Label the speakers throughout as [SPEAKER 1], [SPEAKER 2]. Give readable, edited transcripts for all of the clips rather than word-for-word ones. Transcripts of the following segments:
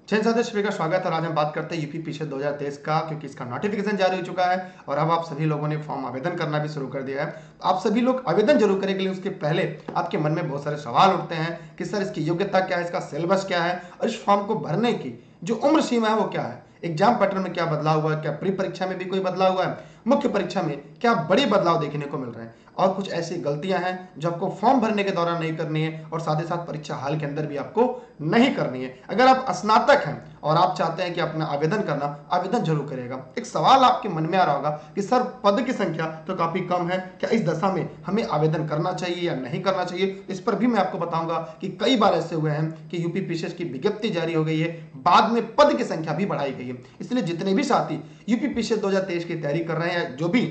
[SPEAKER 1] जैन साथी सभी का स्वागत है। आज हम बात करते हैं यूपी पीछे 2023 का, क्योंकि इसका नोटिफिकेशन जारी हो चुका है और अब आप सभी लोगों ने फॉर्म आवेदन करना भी शुरू कर दिया है। तो आप सभी लोग आवेदन जरूर करें, लेकिन उसके पहले आपके मन में बहुत सारे सवाल उठते हैं कि सर इसकी योग्यता क्या है, इसका सिलेबस क्या है और इस फॉर्म को भरने की जो उम्र सीमा है वो क्या है, एग्जाम पैटर्न में क्या बदलाव हुआ है, क्या प्री परीक्षा में भी कोई बदलाव हुआ है, मुख्य परीक्षा में क्या बड़े बदलाव देखने को मिल रहे हैं और कुछ ऐसी गलतियां हैं जो आपको फॉर्म भरने के दौरान नहीं करनी है और साथ ही साथ परीक्षा हाल के अंदर भी आपको नहीं करनी है। अगर आप स्नातक हैं और आप चाहते हैं कि अपना आवेदन करना, आवेदन जरूर करेगा। एक सवाल आपके मन में आ रहा होगा कि सर पद की संख्या तो काफी कम है, क्या इस दशा में हमें आवेदन करना चाहिए या नहीं करना चाहिए? इस पर भी मैं आपको बताऊंगा कि कई बार ऐसे हुए हैं कि यूपी पीसीएस की विज्ञप्ति जारी हो गई है, बाद में पद की संख्या भी बढ़ाई गई है। इसलिए जितने भी साथी यूपी पीसीएस 2023 की तैयारी कर रहे हैं, जो भी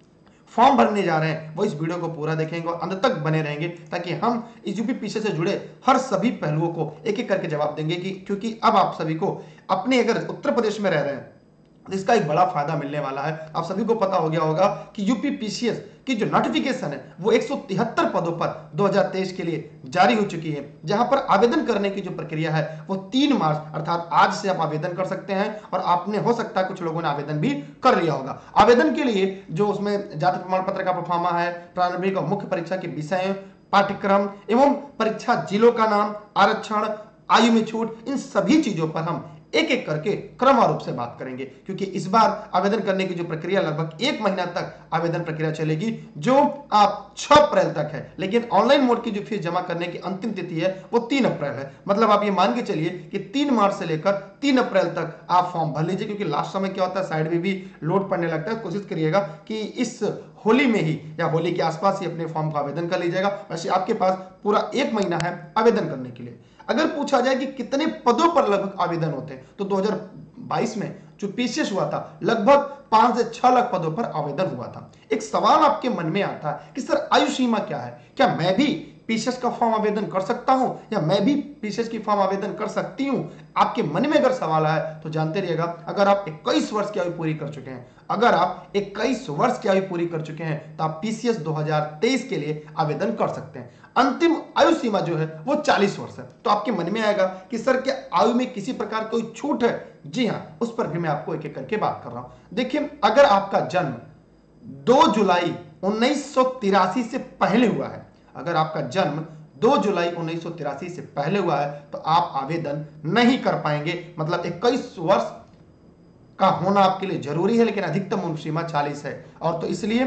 [SPEAKER 1] फॉर्म भरने जा रहे हैं, वो इस वीडियो को पूरा देखेंगे और अंत तक बने रहेंगे, ताकि हम इस यूपी पीसीएस से जुड़े हर सभी पहलुओं को एक एक करके जवाब देंगे। क्योंकि अब आप सभी को अपने अगर उत्तर प्रदेश में रह रहे हैं तो इसका एक बड़ा फायदा मिलने वाला है। आप सभी को पता हो गया होगा कि यूपी पीसीएस की जो नोटिफिकेशन है वो 173 पदों पर 2023 के लिए जारी हो चुकी है, जहां पर आवेदन करने की जो प्रक्रिया है वो 3 मार्च अर्थात आज से आप आवेदन कर सकते हैं। और आपने हो सकता है कुछ लोगों ने आवेदन भी कर लिया होगा। आवेदन के लिए जो उसमें जाति प्रमाण पत्र का प्रोफार्मा है, प्रारंभिक और मुख्य परीक्षा के विषय, पाठ्यक्रम एवं परीक्षा जिलों का नाम, आरक्षण, आयु में छूट, इन सभी चीजों पर हम एक एक करके क्रमवार रूप से बात करेंगे। क्योंकि इस बार आवेदन करने की जो प्रक्रिया लगभग 1 महीना तक आवेदन प्रक्रिया चलेगी, जो आप 6 अप्रैल तक है, लेकिन ऑनलाइन मोड की जो फीस जमा करने की अंतिम तिथि है वो 3 अप्रैल है। मतलब आप ये मान के चलिए कि 3 मार्च से लेकर 3 अप्रैल तक आप फॉर्म भर लीजिए, क्योंकि लास्ट समय क्या होता है, साइड में भी लोड पड़ने लगता है। कोशिश करिएगा कि इस होली में ही या होली के आसपास ही अपने फॉर्म का आवेदन कर लीजिएगा। वैसे आपके पास पूरा 1 महीना है आवेदन करने के लिए। अगर पूछा जाए कि कितने पदों पर लगभग आवेदन होते हैं, तो 2022 में जो पीसीएस हुआ था लगभग 5 से 6 लाख पदों पर आवेदन हुआ था। एक सवाल आपके मन में आता है कि सर आयु सीमा क्या है, क्या मैं भी पीसीएस का फॉर्म आवेदन कर सकता हूं या मैं भी पीसीएस की फॉर्म आवेदन कर सकती हूं? आपके मन में अगर सवाल आया तो जानते रहिएगा, अगर आप 21 वर्ष की आयु पूरी कर चुके हैं, अगर आप 21 वर्ष की आयु पूरी कर चुके हैं तो आप पीसीएस 2023 के लिए आवेदन कर सकते हैं। अंतिम आयु सीमा जो है वो 40 वर्ष है। तो आपके मन में आएगा कि सर क्या आयु में किसी प्रकार कोई छूट है? जी हां, उस पर भी मैं आपको एक एक करके बात कर रहा हूं। देखिए, अगर आपका जन्म 2 जुलाई 1983 से पहले हुआ है, अगर आपका जन्म 2 जुलाई 1983 से पहले हुआ है तो आप आवेदन नहीं कर पाएंगे। मतलब 21 वर्ष का होना आपके लिए जरूरी है, लेकिन अधिकतम उम्र सीमा 40 है। और तो इसलिए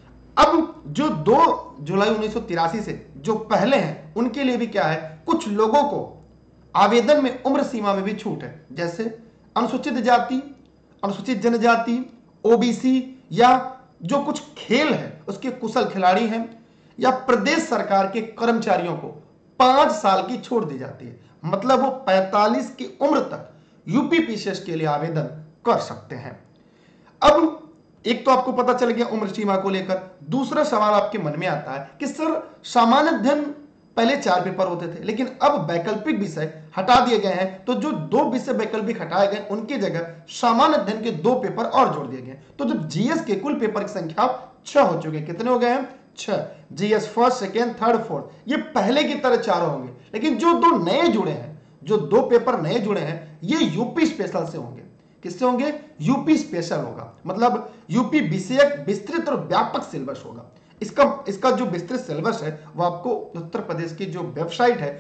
[SPEAKER 1] अब जो 2 जुलाई 1983 से जो पहले हैं उनके लिए भी क्या है, कुछ लोगों को आवेदन में उम्र सीमा में भी छूट है। जैसे अनुसूचित जाति, अनुसूचित जनजाति, ओबीसी, या जो कुछ खेल है उसके कुशल खिलाड़ी हैं, या प्रदेश सरकार के कर्मचारियों को 5 साल की छूट दी जाती है। मतलब वो 45 की उम्र तक यूपी पीसीएस के लिए आवेदन कर सकते हैं। अब एक तो आपको पता चल गया उम्र सीमा को लेकर। दूसरा सवाल आपके मन में आता है कि सर सामान्य अध्ययन पहले 4 पेपर होते थे, लेकिन अब वैकल्पिक विषय हटा दिए गए हैं, तो जो 2 विषय वैकल्पिक हटाए गए उनकी जगह सामान्य अध्ययन के 2 पेपर और जोड़ दिए गए। तो जो जीएस के कुल पेपर की संख्या 6 हो चुके हैं। कितने हो गए हैं? 6। GS first, second, third, fourth, ये पहले की तरह 4 होंगे, लेकिन जो 2 नए जुड़े हैं, जो 2 पेपर नए जुड़े हैं, ये यूपी स्पेशल से होंगे। किससे होंगे? यूपी स्पेशल होगा। मतलब यूपी विषयक विस्तृत और व्यापक सिलेबस होगा। इसका जो विस्तृत सिलेबस है वो आपको उत्तर प्रदेश की जो वेबसाइट है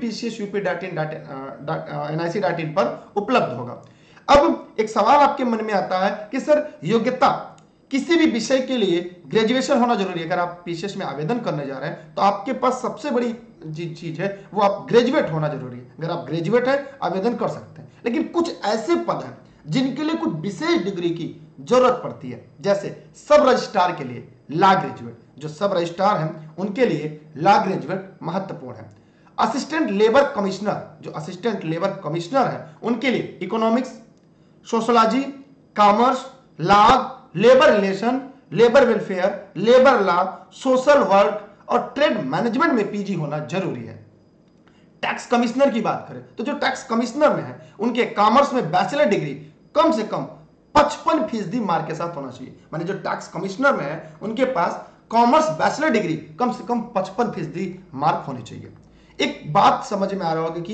[SPEAKER 1] UPPCS.UP.NIC.in पर उपलब्ध होगा। अब एक सवाल आपके मन में आता है कि सर योग्यता किसी भी विषय के लिए ग्रेजुएशन होना जरूरी है। अगर आप पीसीएस में आवेदन करने जा रहे हैं तो आपके पास सबसे बड़ी चीज है वो आप ग्रेजुएट होना जरूरी है। अगर आप ग्रेजुएट है आवेदन कर सकते हैं, लेकिन कुछ ऐसे पद हैं जिनके लिए कुछ विशेष डिग्री की जरूरत पड़ती है। जैसे सब रजिस्ट्रार के लिए लॉ ग्रेजुएट, जो सब रजिस्ट्रार हैं उनके लिए लॉ ग्रेजुएट महत्वपूर्ण है। असिस्टेंट लेबर कमिश्नर, जो असिस्टेंट लेबर कमिश्नर हैं उनके लिए economics, sociology, commerce, law, labour relation, labour welfare, labour law, social work और ट्रेड मैनेजमेंट में पीजी होना जरूरी है। टैक्स कमिश्नर की बात करें तो जो टैक्स कमिश्नर में है उनके कॉमर्स में बैचलर डिग्री कम से कम 55% मार्क के साथ होना चाहिए। माने जो टैक्स कमिश्नर में है उनके पास कॉमर्स बैचलर डिग्री कम से कम 55% मार्क होनी चाहिए। एक बात समझ में आ रहा होगा कि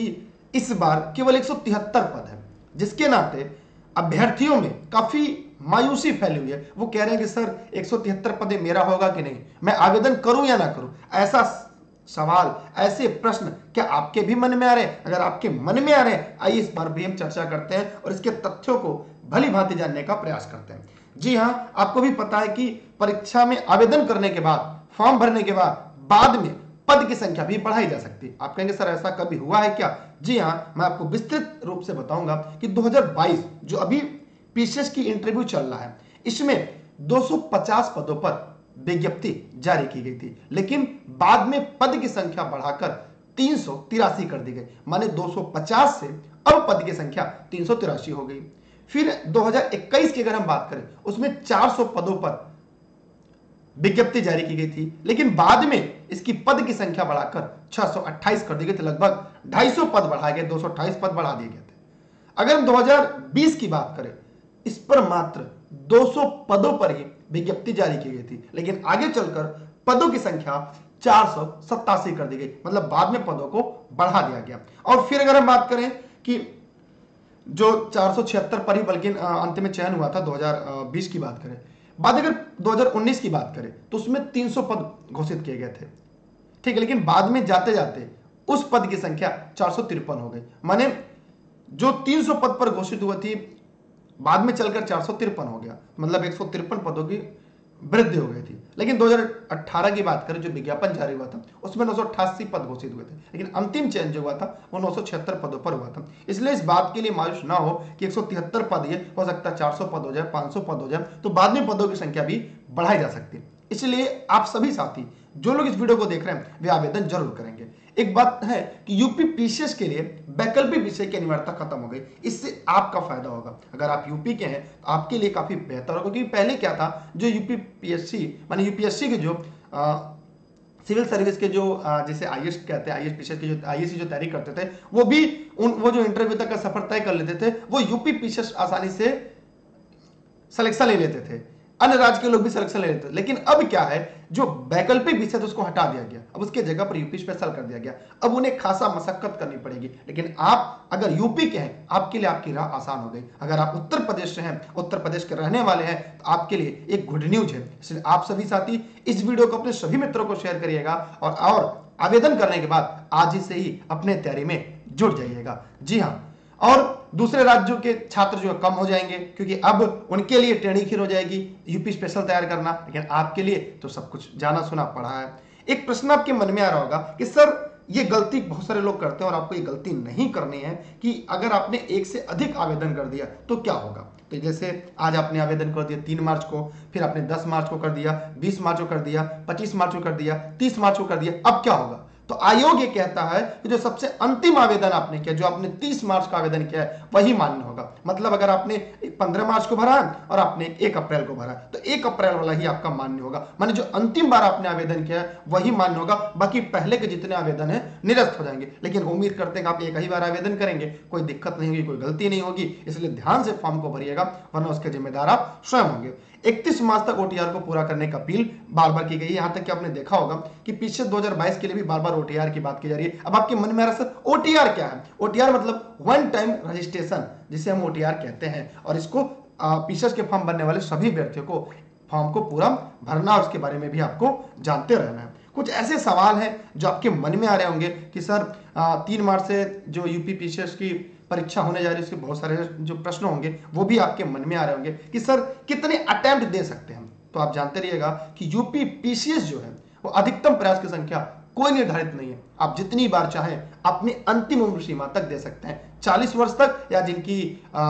[SPEAKER 1] इस बार केवल 173 पद है, जिसके नाते अभ्यर्थियों में काफी मायूसी फैली हुई है। वो कह रहे हैं कि सर 173 पद मेरा होगा कि नहीं, मैं आवेदन करूं या ना करूं। ऐसा सवाल, ऐसे प्रश्न क्या आपके भी मन में आ रहे हैं? अगर आपके मन में आ रहे हैं, आइए इस बार भी हम चर्चा करते हैं और इसके तथ्यों को भली भांति जानने का प्रयास करते हैं। जी हां, आपको भी पता है कि परीक्षा में आवेदन करने के बाद, फॉर्म भरने के बाद में पद की संख्या भी बढ़ाई जा सकती है। आप कहेंगे सर ऐसा कभी हुआ है क्या? जी हां, मैं आपको विस्तृत रूप से बताऊंगा कि 2022 जो अभी पीसीएस की इंटरव्यू चल रहा है, इसमें 250 पदों पर विज्ञप्ति जारी की गई थी, लेकिन बाद में पद की संख्या बढ़ाकर 383 कर दी गई। माने 250 से अब पद की संख्या 383 हो गई। फिर 2021 की अगर हम बात करें, उसमें 400 पदों पर विज्ञप्ति जारी की गई थी, लेकिन बाद में इसकी पद की संख्या बढ़ाकर 628 कर दी गई थी। लगभग 250 पद बढ़ाए गए, 228 पद बढ़ा दिए गए थे। अगर हम 2020 की बात करें, इस पर मात्र 200 पदों पर ही विज्ञप्ति जारी की गई थी, लेकिन आगे चलकर पदों की संख्या 487 कर दी गई, मतलब बाद में पदों को बढ़ा दिया गया। और फिर अगर हम बात करें कि जो 476 पर ही बल्कि अंत में चयन हुआ था 2020 की बात करें, बाद अगर 2019 की बात करें तो उसमें 300 पद घोषित किए गए थे, ठीक है, लेकिन बाद में जाते जाते उस पद की संख्या 453 हो गई। माने जो 300 पद पर घोषित हुआ थी, बाद में चलकर 453 हो गया, मतलब 153 पदों की वृद्धि हो गई थी। लेकिन 2018 की बात करें, जो विज्ञापन जारी हुआ था, उसमें 988 पद घोषित हुए थे, लेकिन अंतिम चयन जो हुआ था वो 976 पदों पर हुआ था। इसलिए इस बात के लिए मायूस ना हो कि 173 पद, ये हो सकता है 400 पद हो जाए, 500 पद हो जाए, तो बाद में पदों की संख्या भी बढ़ाई जा सकती है। इसलिए आप सभी साथी जो लोग इस वीडियो को देख रहे हैं, वे आवेदन जरूर करेंगे। एक बात है कि यूपी पीसीएस के लिए वैकल्पिक विषय की अनिवार्यता खत्म हो गई, इससे आपका फायदा होगा। अगर आप यूपी के हैं तो आपके लिए काफी बेहतर होगा, क्योंकि पहले क्या था, जो यूपी पीएससी माने यूपीएससी के जो सिविल सर्विस के जो जैसे आईएएस कहते हैं, आईएएस पीसीएस के जो आईएएस जो तैयारी करते थे, वो भी वो जो इंटरव्यू तक का सफर तय कर लेते थे, वो यूपी पीसीएस आसानी से सिलेक्शन ले लेते थे, अन्य राज्य के लोग भी सिलेक्शन ले लेते थे। लेकिन अब क्या है, जो वैकल्पिक विषय उसको हटा दिया गया, अब उसके जगह पर यूपी स्पेशल कर दिया गया। अब उन्हें खासा मशक्कत करनी पड़ेगी, लेकिन आप अगर यूपी के हैं, आपके लिए आपकी राह आसान हो गई। अगर आप उत्तर प्रदेश से हैं, उत्तर प्रदेश के रहने वाले हैं, तो आपके लिए एक गुड न्यूज है। इसलिए आप सभी साथी इस वीडियो को अपने सभी मित्रों को शेयर करिएगा और आवेदन करने के बाद आज ही से ही अपने तैयारी में जुट जाइएगा। जी हाँ, और दूसरे राज्यों के छात्र जो कम हो जाएंगे, क्योंकि अब उनके लिए टेढ़ी खीर हो जाएगी यूपी स्पेशल तैयार करना, लेकिन आपके लिए तो सब कुछ जाना सुना पड़ा है। एक प्रश्न आपके मन में आ रहा होगा कि सर ये गलती बहुत सारे लोग करते हैं और आपको ये गलती नहीं करनी है कि अगर आपने एक से अधिक आवेदन कर दिया तो क्या होगा। तो जैसे आज आपने आवेदन कर दिया 3 मार्च को, फिर आपने 10 मार्च को कर दिया, 20 मार्च को कर दिया, 25 मार्च को कर दिया, 30 मार्च को कर दिया, अब क्या होगा। तो आयोग ये कहता है कि जो सबसे अंतिम आवेदन आपने किया, जो आपने 30 मार्च का आवेदन किया है, वही मान्य होगा। मतलब अगर आपने 15 मार्च को भरा और आपने 1 अप्रैल को भरा, तो 1 अप्रैल वाला ही आपका मान्य होगा। माने जो अंतिम बार आपने आवेदन किया है वही मान्य होगा, बाकी पहले के जितने आवेदन है निरस्त हो जाएंगे। लेकिन उम्मीद करते हैं कि आप एक ही बार आवेदन करेंगे, कोई दिक्कत नहीं होगी, कोई गलती नहीं होगी। इसलिए ध्यान से फॉर्म को भरिएगा, वरना उसके जिम्मेदार आप स्वयं होंगे। 31 मार्च तक ओटीआर को पूरा करने का अपील बार बार की गई है। यहां तक कि आपने देखा होगा कि पीछे 2022 के लिए भी बार बार ओटीआर की बात की जा रही है। अब आपके मन में आ रहा है सर ओटीआर क्या है? ओटीआर मतलब वन टाइम रजिस्ट्रेशन, जिसे हम ओटीआर कहते हैं, और इसको पीसीएस के फॉर्म भरने वाले सभी अभ्यर्थियों को फॉर्म को पूरा भरना और उसके बारे में भी आपको जानते रहना है। कुछ ऐसे सवाल हैं जो आपके मन में आ रहे होंगे कि सर 3 मार्च से जो यूपी पीसीएस की परीक्षा होने जा रही है, उसके बहुत सारे जो प्रश्न होंगे वो भी आपके मन में आ रहे होंगे कि सर कितने अटेम्प्ट दे सकते हैं हम। तो आप जानते रहिएगा कि यूपी पीसीएस जो है वो अधिकतम प्रयास की संख्या कोई निर्धारित नहीं है। आप जितनी बार चाहें अपनी अंतिम उम्र सीमा तक दे सकते हैं, 40 वर्ष तक, या जिनकी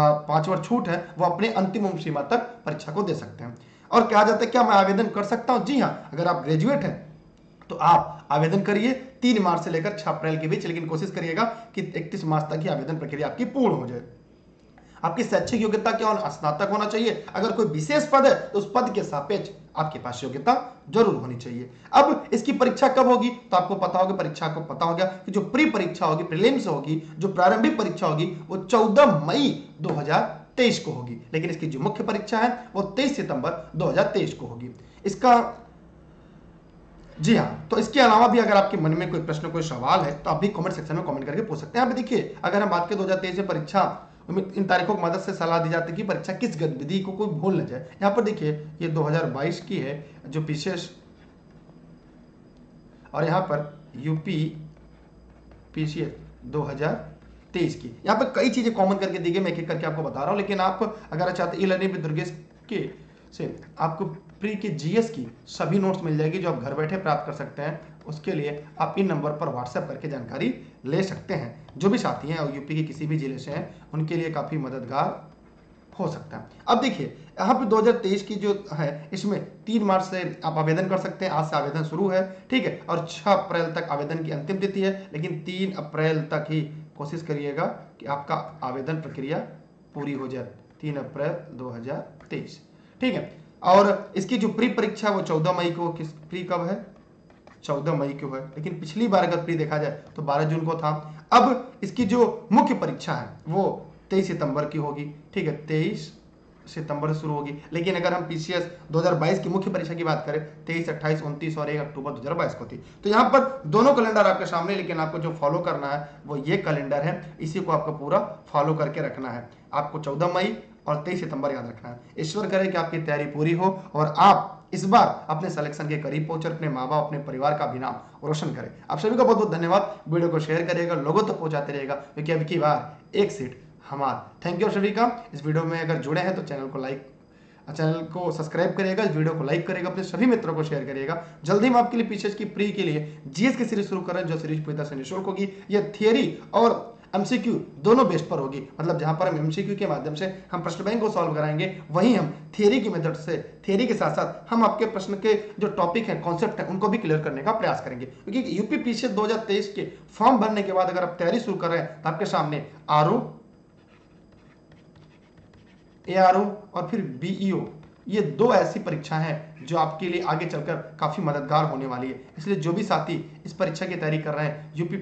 [SPEAKER 1] 5 वर्ष छूट है वो अपने अंतिम उम्र सीमा तक परीक्षा को दे सकते हैं। और कहा जाता है क्या मैं आवेदन कर सकता हूं? जी हाँ, अगर आप ग्रेजुएट हैं तो आप आवेदन करिए 3 मार्च से लेकर 6 अप्रैल के बीच, लेकिन कोशिश करिएगा कि 31 मार्च तक ही आवेदन प्रक्रिया आपकी पूर्ण हो जाए। आपकी शैक्षिक योग्यता क्या होना? स्नातक होना चाहिए। अगर कोई विशेष पद है तो उस पद के सापेक्ष आपके पास योग्यता जरूर होनी चाहिए। अब इसकी परीक्षा कब होगी? तो आपको पता होगा, परीक्षा को पता हो गया कि जो प्री परीक्षा होगी, प्रीलिम्स होगी, जो प्रारंभिक परीक्षा होगी वो 14 मई 2023 को होगी, लेकिन इसकी जो मुख्य परीक्षा है वो 23 सितंबर 2023 को होगी। इसका जी हाँ, तो इसके अलावा भी अगर आपके मन में कोई प्रश्न, कोई सवाल है, तो आप भी कमेंट सेक्शन में कमेंट करके पूछ सकते हैं। यहाँ पे देखिए, अगर हम बात करें 2023 में परीक्षा में इन तारीखों की मदद से सलाह दी जाती है कि परीक्षा किस गतिविधि को कोई भूल न जाए। यहाँ पर देखिए, ये 2022 की है जो पीसीएस, और यहाँ पर यूपी पीसीएस 2023 की। यहाँ पर कई चीजें कॉमन करके दी गई, मैं एक एक करके आपको बता रहा हूँ। लेकिन आप अगर चाहते ई लर्निंग विद दुर्गेश के से आपको प्री के जीएस की सभी नोट्स मिल जाएगी जो आप घर बैठे प्राप्त कर सकते हैं। उसके लिए आप इन नंबर पर व्हाट्सएप करके जानकारी ले सकते हैं। जो भी साथी हैं और यूपी के किसी भी जिले से हैं, उनके लिए काफ़ी मददगार हो सकता है। अब देखिए, यहाँ पे 2023 की जो है, इसमें 3 मार्च से आप आवेदन कर सकते हैं। आज से आवेदन शुरू है, ठीक है, और 6 अप्रैल तक आवेदन की अंतिम तिथि है। लेकिन 3 अप्रैल तक ही कोशिश करिएगा कि आपका आवेदन प्रक्रिया पूरी हो जाए। 3 अप्रैल 2023, ठीक है। और इसकी जो प्री परीक्षा वो 14 मई को, किस प्री कब है, 14 मई को है। लेकिन पिछली बार अगर प्री देखा जाए तो 12 जून को था। अब इसकी जो मुख्य परीक्षा है वो 23 सितंबर की होगी, ठीक है, 23 सितंबर से शुरू होगी। लेकिन अगर हम पीसीएस 2022 की मुख्य परीक्षा की बात करें, 23, 28, 29 और 1 अक्टूबर 2022 को थी। तो यहाँ पर दोनों कैलेंडर आपके सामने, लेकिन आपको जो फॉलो करना है वो ये कैलेंडर है। इसी को आपको पूरा फॉलो करके रखना है। आपको 14 मई और 23 सितंबर याद रखना है। ईश्वर करे कि आपकी तैयारी पूरी हो और आप इस बार अपने सिलेक्शन के करीब पहुंचे, अपने माँ बाप, अपने परिवार का भी नाम रोशन करें। आप सभी का बहुत बहुत धन्यवाद। वीडियो को शेयर करिएगा, लोगों तक पहुंचाते रहेगा, क्योंकि अब की बार एक सीट हमारा। थैंक यू सभी का। इस वीडियो में अगर जुड़े हैं तो चैनल को सब्सक्राइब करिएगा, इस वीडियो को लाइक करिएगा, अपने सभी मित्रों को शेयर करिएगा। जल्दी हम आपके लिए पीसीएस की प्री के लिए जीएस की सीरीज शुरू कर रहे हैं, जो सीरीज पूरी तरह से निःशुल्क होगी। यह थियरी और एमसीक्यू दोनों बेस पर होगी। मतलब जहां पर हम एमसीक्यू के माध्यम से हम प्रश्न बैंक को सॉल्व कराएंगे, वहीं हम थियरी की मेथड से, थियरी के साथ साथ हम आपके प्रश्न के जो टॉपिक है, कॉन्सेप्ट है, उनको भी क्लियर करने का प्रयास करेंगे। क्योंकि यूपी पीसीएस 2023 के फॉर्म भरने के बाद अगर आप तैयारी शुरू कर रहे हैं तो आपके सामने आरओ, एआरओ और फिर बीईओ, ये 2 ऐसी परीक्षा हैं जो आपके लिए आगे चलकर काफी मददगार होने वाली है। इसलिए जो भी साथी इस परीक्षा की तैयारी कर रहे हैं, यूपी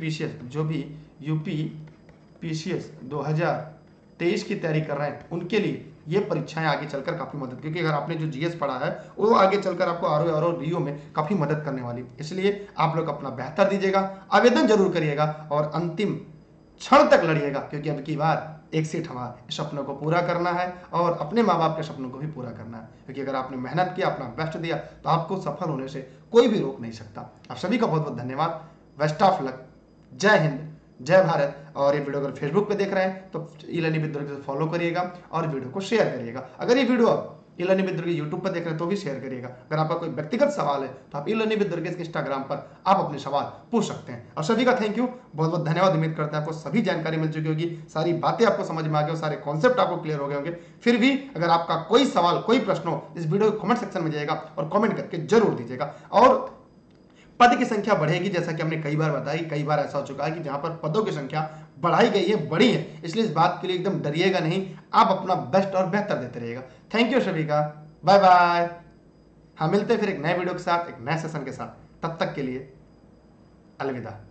[SPEAKER 1] पीसीएस 2023 की तैयारी कर रहे हैं, उनके लिए ये परीक्षाएं आगे चलकर काफी मदद, क्योंकि अगर आपने जो जीएस पढ़ा है वो आगे चलकर आपको आरओ और बीईओ में काफी मदद करने वाली। इसलिए आप लोग अपना बेहतर दीजिएगा, आवेदन जरूर करिएगा और अंतिम क्षण तक लड़िएगा, क्योंकि अब की बार एक सीट हमारे सपनों को पूरा करना है और अपने माँ बाप के सपनों को भी पूरा करना है। क्योंकि अगर आपने मेहनत किया, अपना बेस्ट दिया, तो आपको सफल होने से कोई भी रोक नहीं सकता। आप सभी का बहुत बहुत धन्यवाद। Best of luck. जय हिंद, जय भारत। और ये वीडियो अगर फेसबुक पे देख रहे हैं तो e learning with Durgesh follow करिएगा और वीडियो को शेयर करिएगा। अगर ये वीडियो आप e learning with Durgesh YouTube पर देख रहे हैं तो भी शेयर करिएगा। अगर आपका कोई व्यक्तिगत सवाल है तो आप ई लर्निंग विद दुर्गेश के इंस्टाग्राम पर आप अपने सवाल पूछ सकते हैं। और सभी का थैंक यू, बहुत बहुत धन्यवाद। उम्मीद करते हैं आपको सभी जानकारी मिल चुकी होगी, सारी बातें आपको समझ में आ गई, सारे कॉन्सेप्ट आपको क्लियर हो गए होंगे। फिर भी अगर आपका कोई सवाल, कोई प्रश्न हो, इस वीडियो के कमेंट सेक्शन में जाइएगा और कमेंट करके जरूर दीजिएगा। और पद की संख्या बढ़ेगी, जैसा कि हमने कई बार बताई। कई बार ऐसा हो चुका है कि जहां पर पदों की संख्या बढ़ाई गई है, बढ़ी है। इसलिए इस बात के लिए एकदम डरिएगा नहीं, आप अपना बेस्ट और बेहतर देते रहिएगा। थैंक यू सभी का, बाय बाय। हम मिलते हैं फिर एक नए वीडियो के साथ, एक नए सेशन के साथ। तब तक के लिए अलविदा।